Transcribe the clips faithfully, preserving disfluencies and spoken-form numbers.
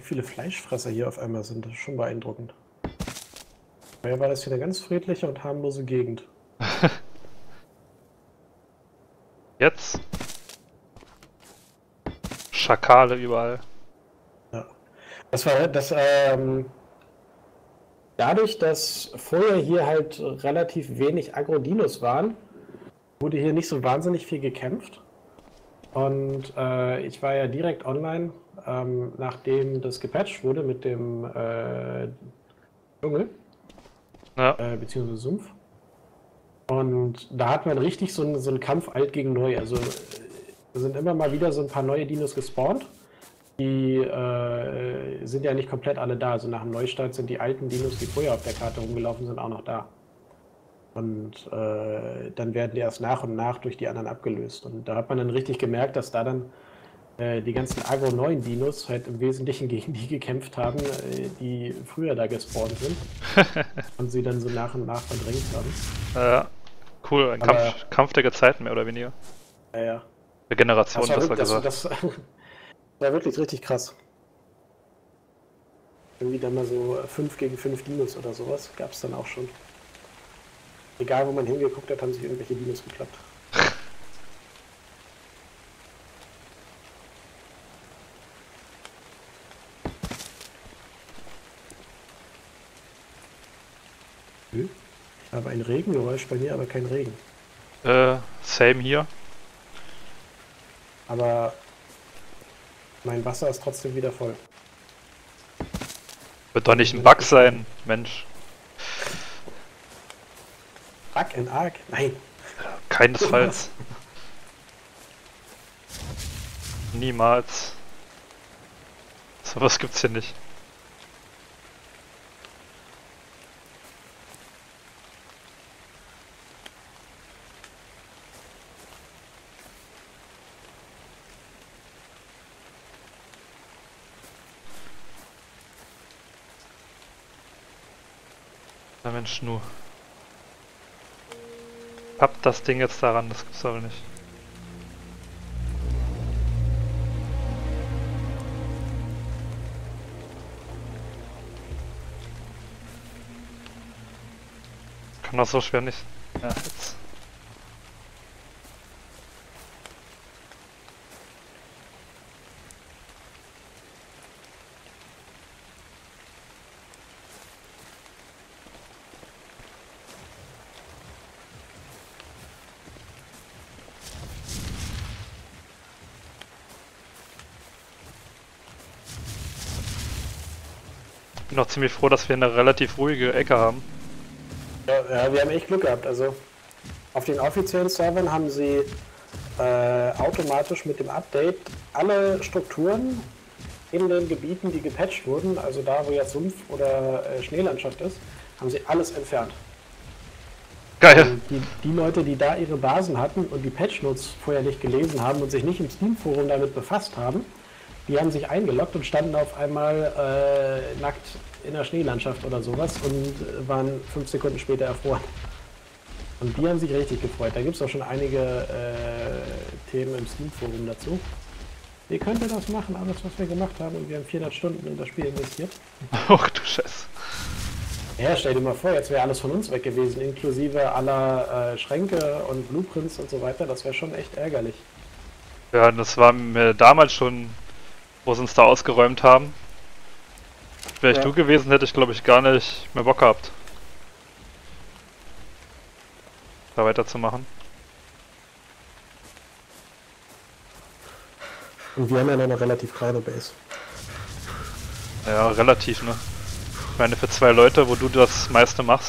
viele Fleischfresser hier auf einmal sind. Das ist schon beeindruckend. Vorher war das hier eine ganz friedliche und harmlose Gegend. Jetzt? Schakale überall. Ja. Das war das, ähm, dadurch, dass vorher hier halt relativ wenig Agrodinos waren, wurde hier nicht so wahnsinnig viel gekämpft. Und äh, ich war ja direkt online, ähm, nachdem das gepatcht wurde mit dem äh, Dschungel, Ja. äh, beziehungsweise Sumpf. Und da hat man richtig so einen so einen Kampf alt gegen neu. Also äh, sind immer mal wieder so ein paar neue Dinos gespawnt. Die äh, sind ja nicht komplett alle da. Also nach dem Neustart sind die alten Dinos, die vorher auf der Karte rumgelaufen sind, auch noch da. Und äh, dann werden die erst nach und nach durch die anderen abgelöst. Und da hat man dann richtig gemerkt, dass da dann äh, die ganzen Agro-neuen Dinos halt im Wesentlichen gegen die gekämpft haben, äh, die früher da gespawnt sind. Und sie dann so nach und nach verdrängt haben. Ja, cool, ein Aber- Kampf, Kampf der Gezeiten mehr oder weniger. Ja, ja. Der Generation, Das war, besser wirklich, das, gesagt. das war wirklich richtig krass. Irgendwie dann mal so fünf gegen fünf Dinos oder sowas gab es dann auch schon. Egal wo man hingeguckt hat, haben sich irgendwelche Dinos geklappt. Ich habe ein Regengeräusch bei mir, aber kein Regen. Äh, same hier. Aber mein Wasser ist trotzdem wieder voll. Wird doch nicht ein Bug sein, Mensch. Bug and Arc? Nein. Keinesfalls. Niemals. Sowas gibt's hier nicht. Na Mensch, nur. Papp das Ding jetzt daran, das gibt's aber nicht. Kann das so schwer nicht. Ja, jetzt. Bin auch ziemlich froh, dass wir eine relativ ruhige Ecke haben. Ja, ja, wir haben echt Glück gehabt. Also auf den offiziellen Servern haben sie äh, automatisch mit dem Update alle Strukturen in den Gebieten, die gepatcht wurden, also da, wo jetzt Sumpf oder äh, Schneelandschaft ist, haben sie alles entfernt. Geil! Und die, die Leute, die da ihre Basen hatten und die Patch-Notes vorher nicht gelesen haben und sich nicht im Steam-Forum damit befasst haben, die haben sich eingeloggt und standen auf einmal äh, nackt in der Schneelandschaft oder sowas und äh, waren fünf Sekunden später erfroren. Und die haben sich richtig gefreut. Da gibt es auch schon einige äh, Themen im Steam-Forum dazu. Ihr könnt ihr das machen, alles was wir gemacht haben, und wir haben vierhundert Stunden in das Spiel investiert. Och du Scheiße. Ja, stell dir mal vor, jetzt wäre alles von uns weg gewesen, inklusive aller äh, Schränke und Blueprints und so weiter. Das wäre schon echt ärgerlich. Ja, das war mir damals schon, wo sie uns da ausgeräumt haben. Wäre ich Ja. du gewesen, hätte ich glaube ich gar nicht mehr Bock gehabt, da weiterzumachen. Und wir haben ja noch eine relativ kleine Base. Ja, relativ, ne? Ich meine, für zwei Leute, wo du das meiste machst.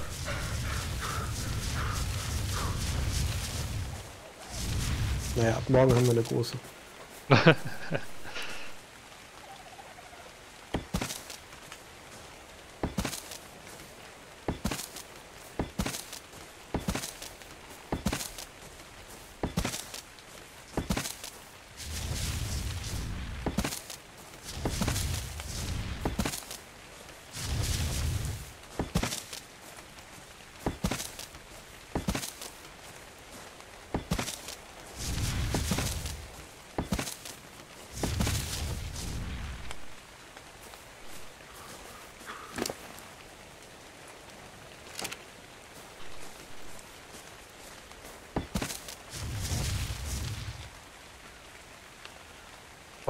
Naja, ab morgen haben wir eine große.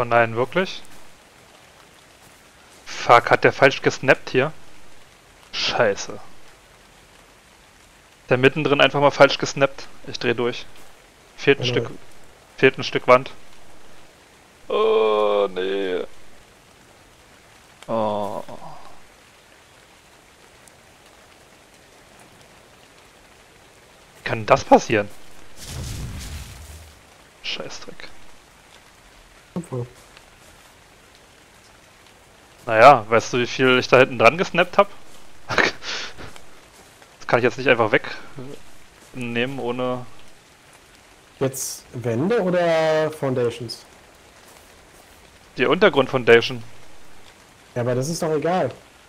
Oh nein, wirklich? Fuck, hat der falsch gesnappt hier? Scheiße. Der mittendrin einfach mal falsch gesnappt. Ich dreh durch. Fehlt ein Ja. Stück. Fehlt ein Stück Wand. Oh, nee. Oh. Wie kann das passieren? Scheißdreck. Obwohl. Naja, weißt du, wie viel ich da hinten dran gesnappt hab? Das kann ich jetzt nicht einfach wegnehmen, ohne... Jetzt Wände oder Foundations? Die Untergrund-Foundation. Ja, aber das ist doch egal.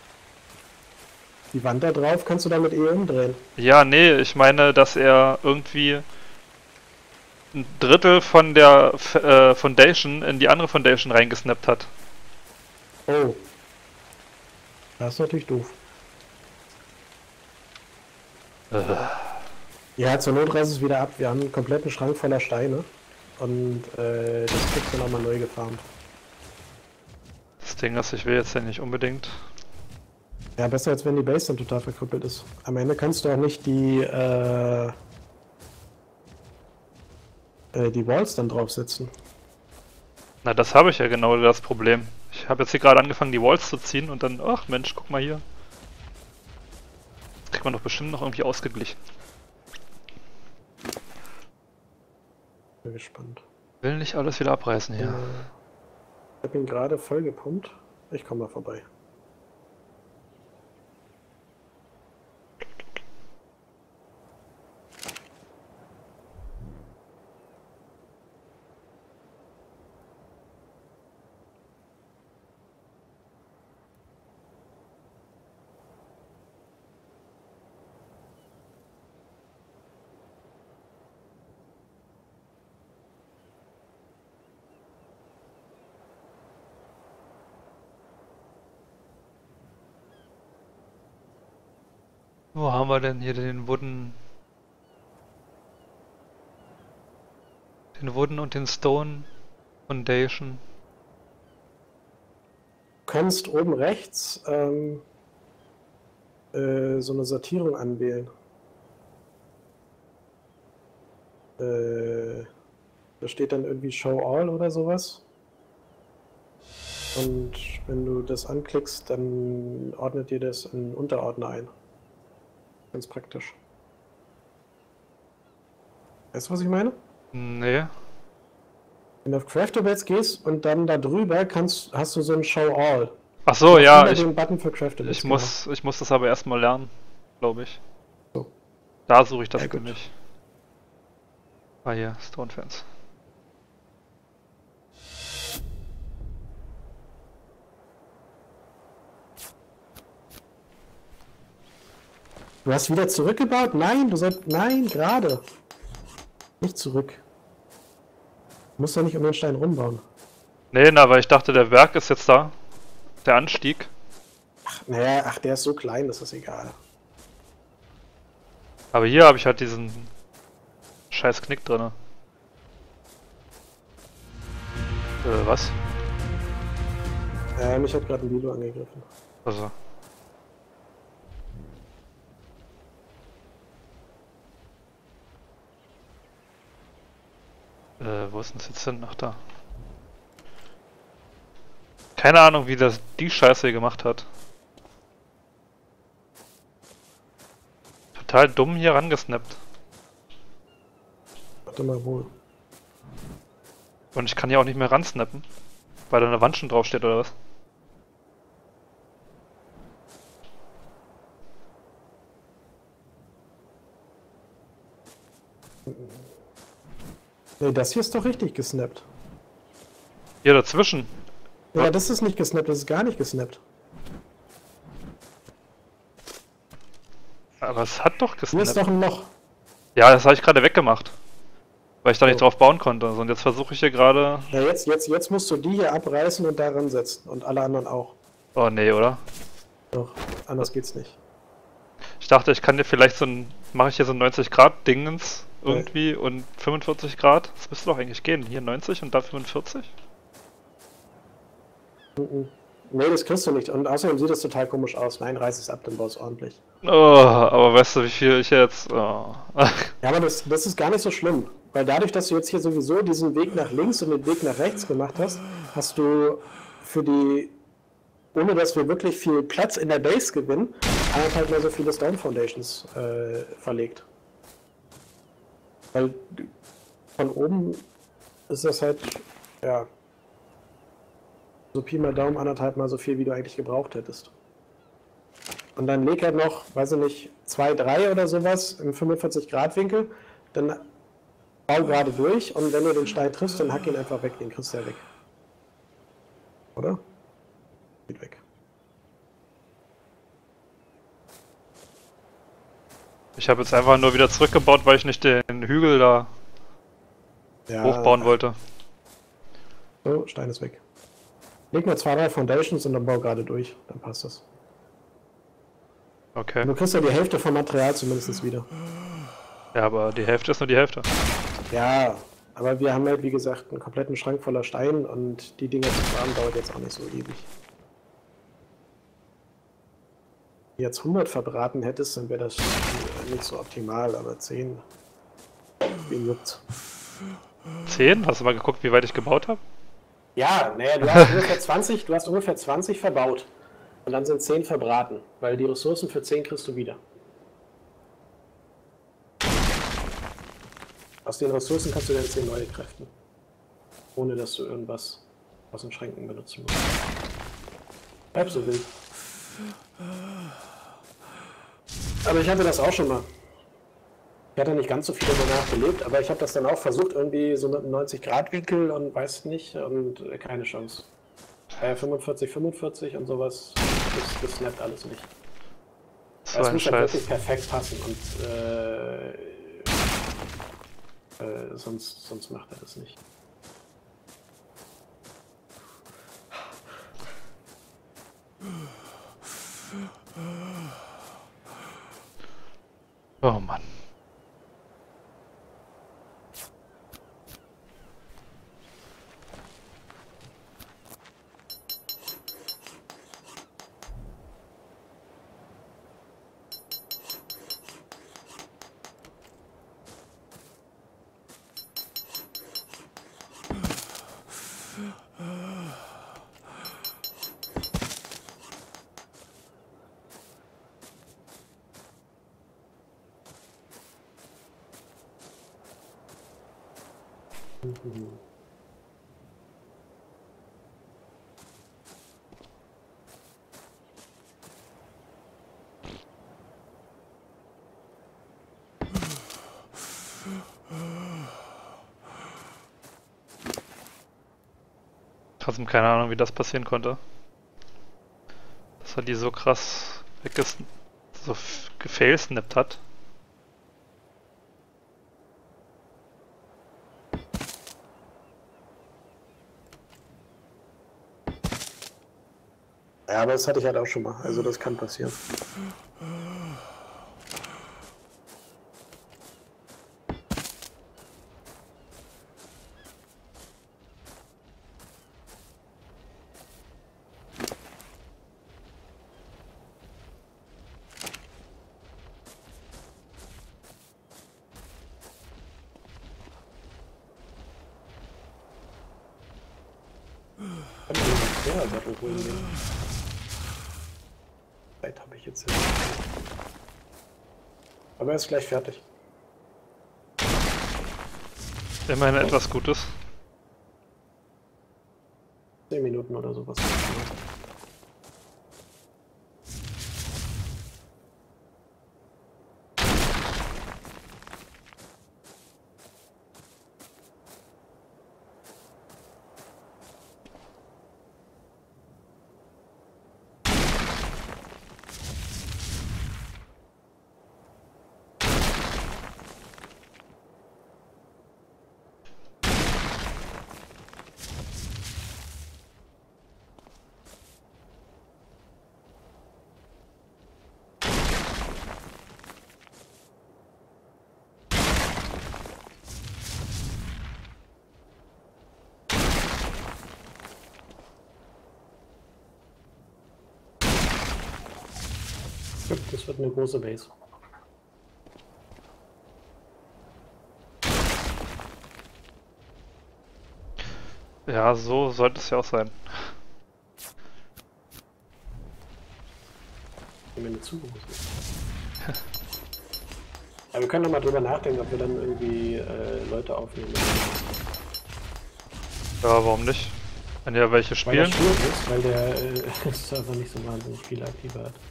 Die Wand da drauf kannst du damit eh umdrehen. Ja, nee, ich meine, dass er irgendwie ein Drittel von der F äh, Foundation in die andere Foundation reingesnappt hat. Oh. Das ist natürlich doof. Äh. Ja, zur Not reiß es wieder ab. Wir haben einen kompletten Schrank voller Steine. Und äh, das kriegst du nochmal neu gefarmt. Das Ding ist, ich will jetzt ja nicht unbedingt. Ja, besser als wenn die Base dann total verkrüppelt ist. Am Ende kannst du auch nicht die, äh, äh, die Walls dann draufsetzen. Na, das habe ich ja genau das Problem. Ich habe jetzt hier gerade angefangen, die Walls zu ziehen und dann, ach Mensch, guck mal hier. Das kriegt man doch bestimmt noch irgendwie ausgeglichen. Bin gespannt. Will nicht alles wieder abreißen hier. Äh, ich habe ihn gerade voll gepumpt. Ich komme mal vorbei. Wo haben wir denn hier den Wooden... Den Wooden und den Stone Foundation? Du kannst oben rechts ähm, äh, so eine Sortierung anwählen. Äh, da steht dann irgendwie Show All oder sowas. Und wenn du das anklickst, dann ordnet dir das in Unterordner ein. Ganz praktisch. Weißt du, was ich meine? Nee. Wenn du auf Craftables gehst und dann da drüber kannst, hast du so ein Show All. Ach so, Und ja, unter ich, den Button für Craftables. ich, muss, ich muss das aber erstmal lernen, glaube ich. So. Da suche ich das Ja, gut. nämlich. Ah hier, Stone Fence. Du hast wieder zurückgebaut? Nein, du sollst. Nein, gerade. Nicht zurück. Du musst doch nicht um den Stein rumbauen. Nee, na, weil ich dachte, der Berg ist jetzt da. Der Anstieg. Ach, naja, ach, der ist so klein, das ist egal. Aber hier habe ich halt diesen scheiß Knick drinne. Äh, was? Äh, mich hat gerade ein Bilo angegriffen. Also. Äh, wo ist denn das jetzt hin? Ach, da. Keine Ahnung, wie das die Scheiße hier gemacht hat. Total dumm hier rangesnappt. Warte mal wohl. Und ich kann hier auch nicht mehr ransnappen. Weil da eine Wand schon drauf steht, oder was? Nee, das hier ist doch richtig gesnappt. Hier dazwischen. Ja, das ist nicht gesnappt, das ist gar nicht gesnappt. Aber es hat doch Hier ist gesnappt. doch ein Loch. Ja, das habe ich gerade weggemacht. Weil ich da nicht Oh. drauf bauen konnte. Und jetzt versuche ich hier gerade... Ja, jetzt, jetzt, jetzt musst du die hier abreißen und daran setzen. Und alle anderen auch. Oh nee, oder? Doch, anders geht's nicht. Ich dachte, ich kann dir vielleicht so ein... Mache ich hier so ein neunzig Grad Dingens irgendwie und fünfundvierzig Grad. Das müsste doch eigentlich gehen. Hier neunzig und da fünfundvierzig. Mhm. Nee, das kriegst du nicht. Und außerdem sieht das total komisch aus. Nein, reiß es ab, dann baust ordentlich. Oh, aber weißt du, wie viel ich jetzt... Oh. Ja, aber das, das ist gar nicht so schlimm. Weil dadurch, dass du jetzt hier sowieso diesen Weg nach links und den Weg nach rechts gemacht hast, hast du für die, ohne dass wir wirklich viel Platz in der Base gewinnen, anderthalb mal so viele Stone Foundations äh, verlegt. Weil von oben ist das halt, ja, so Pi mal Daumen anderthalb mal so viel, wie du eigentlich gebraucht hättest. Und dann leg halt noch, weiß ich nicht, zwei, drei oder sowas im fünfundvierzig Grad Winkel, dann bau gerade durch und wenn du den Stein triffst, dann hack ihn einfach weg, den kriegst du ja weg. Oder? Geht weg. Ich habe jetzt einfach nur wieder zurückgebaut, weil ich nicht den Hügel da Ja, hochbauen wollte. So, Stein ist weg. Leg mal zwei, drei Foundations und dann bau gerade durch, dann passt das. Okay. Und du kriegst ja die Hälfte vom Material zumindest wieder. Ja, aber die Hälfte ist nur die Hälfte. Ja, aber wir haben halt, wie gesagt, einen kompletten Schrank voller Stein und die Dinger zu fahren dauert jetzt auch nicht so ewig. Wenn du jetzt hundert verbraten hättest, dann wäre das nicht so optimal, aber zehn, wen juckt's? zehn? Hast du mal geguckt, wie weit ich gebaut habe? Ja, naja, du hast ungefähr zwanzig, du hast ungefähr zwanzig verbaut. Und dann sind zehn verbraten, weil die Ressourcen für zehn kriegst du wieder. Aus den Ressourcen kannst du dann zehn neue kräften. Ohne dass du irgendwas aus den Schränken benutzen musst. Bleib so wild. Aber ich hatte das auch schon mal. Ich hatte nicht ganz so viel danach gelebt, aber ich habe das dann auch versucht, irgendwie so mit einem neunzig Grad Winkel und weiß nicht und äh, keine Chance. Äh, fünfundvierzig, fünfundvierzig und sowas, das, das snappt alles nicht. So Es ein muss halt Scheiß. wirklich perfekt passen und äh, äh, sonst, sonst macht er das nicht. Oh Mann. Mhm. Trotzdem keine Ahnung, wie das passieren konnte. Dass er die so krass wegges... so gefailsnappt hat. Ja, aber das hatte ich halt auch schon mal, also das kann passieren. Kann ich mir einen Sattel holen gehen. Zeit habe ich jetzt nicht. Aber er ist gleich fertig. Immerhin etwas Gutes. zehn Minuten oder sowas. eine große Base. Ja, so sollte es ja auch sein. Wenn wir nicht zu groß ist. Ja, wir können doch mal drüber nachdenken, ob wir dann irgendwie äh, Leute aufnehmen. Ja, warum nicht? Wenn ja welche Weil das spielen. schwierig ist, weil der äh, Server nicht so wahnsinnig viele Aktive hat.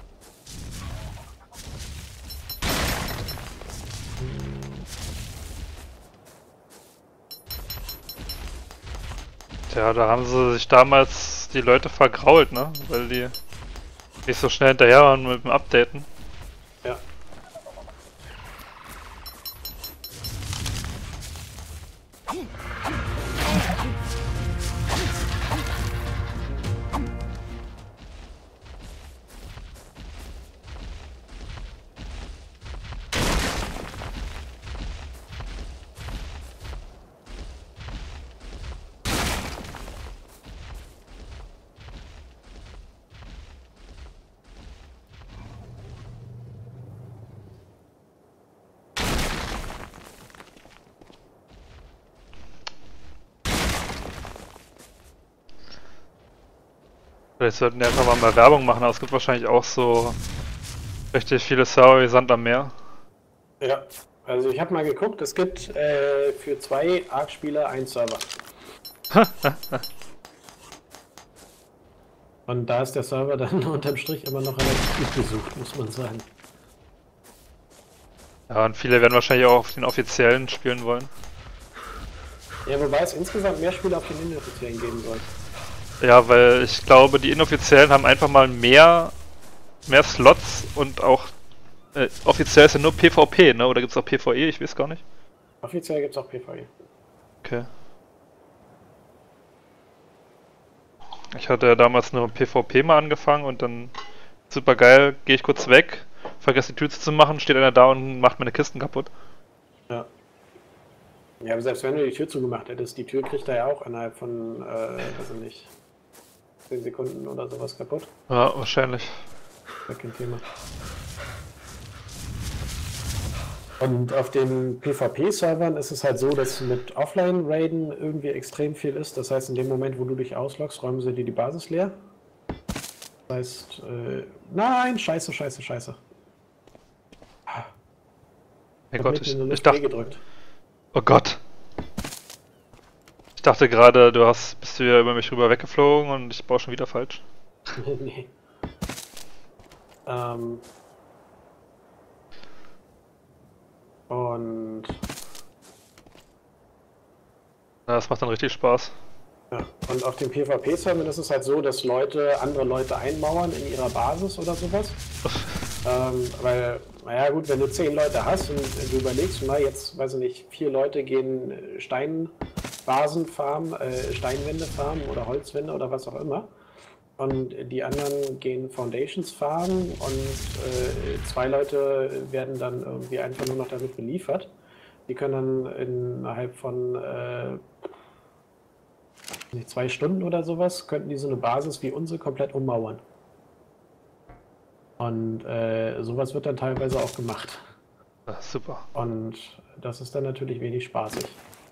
Tja, da haben sie sich damals die Leute vergrault, ne? Weil die nicht so schnell hinterher waren mit dem Updaten. Ja. Vielleicht sollten die einfach mal mehr Werbung machen, aber es gibt wahrscheinlich auch so richtig viele Server wie Sand am Meer. Ja, also ich habe mal geguckt, es gibt äh, für zwei Arc-Spieler einen Server. Und da ist der Server dann unterm Strich immer noch relativ gut besucht, muss man sagen. Ja, und viele werden wahrscheinlich auch auf den offiziellen spielen wollen. Ja, wobei es insgesamt mehr Spiele auf den inoffiziellen geben soll. Ja, weil ich glaube, die inoffiziellen haben einfach mal mehr, mehr Slots und auch äh, offiziell ist ja nur PvP, ne? Oder gibt es auch PvE? Ich weiß gar nicht. Offiziell gibt es auch PvE. Okay. Ich hatte ja damals nur PvP mal angefangen und dann super geil, gehe ich kurz weg, vergesse die Tür zu machen, steht einer da und macht meine Kisten kaputt. Ja. Ja, aber selbst wenn du die Tür zugemacht hättest, die Tür kriegt er ja auch innerhalb von, äh, weiß ich nicht, zehn Sekunden oder sowas kaputt. Ja, wahrscheinlich. Das ist kein Thema. Und auf den PvP-Servern ist es halt so, dass mit Offline-Raiden irgendwie extrem viel ist. Das heißt, in dem Moment, wo du dich ausloggst, räumen sie dir die Basis leer. Das heißt, äh, nein, scheiße, scheiße, scheiße. Mein Hab Gott, mitten ich, in der ich Luft dachte... B gedrückt. Oh Gott. Ich dachte gerade, du hast, bist du wieder über mich rüber weggeflogen und ich baue schon wieder falsch. Nee. Ähm... Und Ja, das macht dann richtig Spaß. ja, und auf den PvP-Servern ist es halt so, dass Leute andere Leute einmauern in ihrer Basis oder sowas. ähm, weil, naja gut, wenn du zehn Leute hast und du überlegst mal, jetzt, weiß ich nicht, vier Leute gehen Steinbasen farmen, äh, Steinwände farmen oder Holzwände oder was auch immer. Und die anderen gehen Foundations farmen und äh, zwei Leute werden dann irgendwie einfach nur noch damit beliefert. Die können dann innerhalb von äh, nicht zwei Stunden oder sowas, könnten die so eine Basis wie unsere komplett ummauern. Und äh, sowas wird dann teilweise auch gemacht. Ja, super. Und das ist dann natürlich wenig spaßig.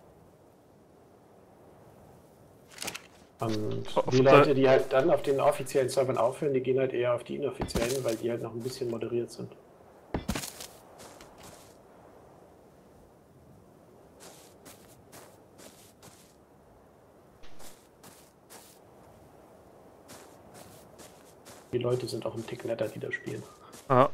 Und Auf die der- Leute, die halt dann auf den offiziellen Servern aufhören, die gehen halt eher auf die inoffiziellen, weil die halt noch ein bisschen moderiert sind. Die Leute sind auch ein Tick netter, die da spielen. Ja.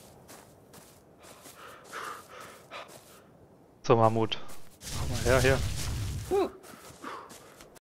So, Mammut. Komm mal her, hier.